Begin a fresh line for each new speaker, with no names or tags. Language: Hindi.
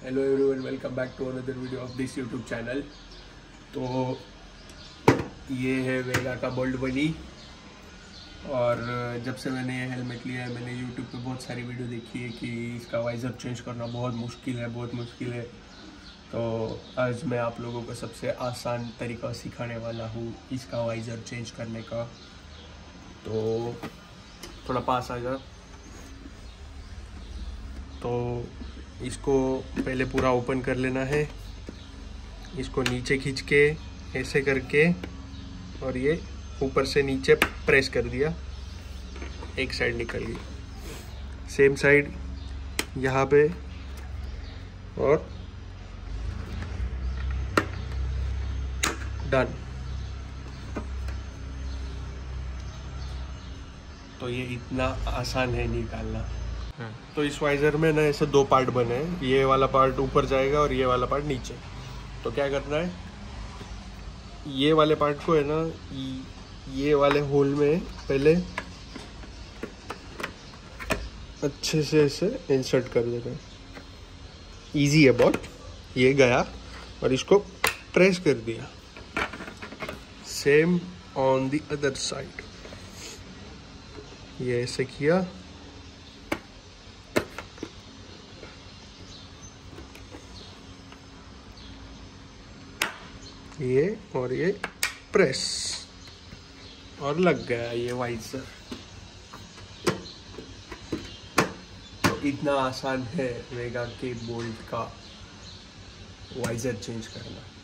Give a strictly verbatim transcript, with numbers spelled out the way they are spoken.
Hello everyone, welcome back to another video of this YouTube channel. तो ये है वेगा का बोल्ट बनी। और जब से मैंने ये हेलमेट लिया है मैंने यूट्यूब पे बहुत सारी वीडियो देखी है कि इसका वाइज़र चेंज करना बहुत मुश्किल है बहुत मुश्किल है तो आज मैं आप लोगों को सबसे आसान तरीका सिखाने वाला हूँ इसका वाइज़र चेंज करने का। तो थोड़ा पास आ जा। तो इसको पहले पूरा ओपन कर लेना है, इसको नीचे खींच के ऐसे करके और ये ऊपर से नीचे प्रेस कर दिया, एक साइड निकल गई। सेम साइड यहाँ पे और डन। तो ये इतना आसान है निकालना। तो इस वाइज़र में ना ऐसे दो पार्ट बने हैं, ये वाला पार्ट ऊपर जाएगा और ये वाला पार्ट नीचे। तो क्या करना है, ये वाले पार्ट को है ना ये वाले होल में पहले अच्छे से ऐसे इंसर्ट कर देना है। इजी है बहुत। ये गया और इसको प्रेस कर दिया। Same on the other side, ये ऐसे किया, ये और ये प्रेस और लग गया ये वाइज़र। तो इतना आसान है वेगा के बोल्ट का वाइज़र चेंज करना।